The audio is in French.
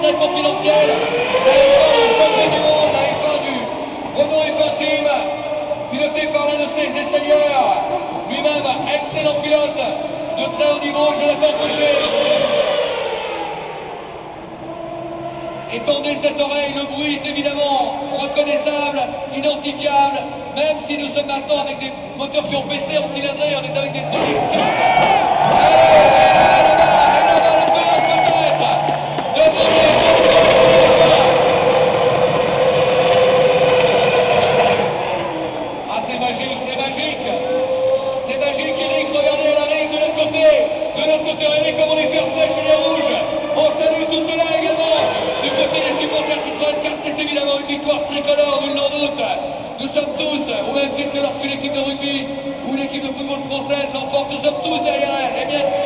très confidentiel. La F1 du champion du monde, la F1 du Renault F1 Team, piloté par l'un de ses essayeurs, lui-même excellent pilote de très haut niveau, Jonathan Fauché. Étendez cette oreille, le bruit est évidemment reconnaissable, identifiable, même si nous sommes maintenant avec des moteurs qui ont baissé en cylindrée, on est avec des solides. C'est magique, c'est magique. C'est magique, Eric, regardez, elle arrive de l'autre côté. De l'autre côté, regardez comme on est fait chez les rouges. On salue tout cela également. Du côté des supporters Citroën, car c'est évidemment une victoire tricolore, nul n'en doute. Nous sommes tous, au même titre que lorsque l'équipe de rugby ou l'équipe de football française l'emporte, nous sommes tous derrière elle. Eh bien,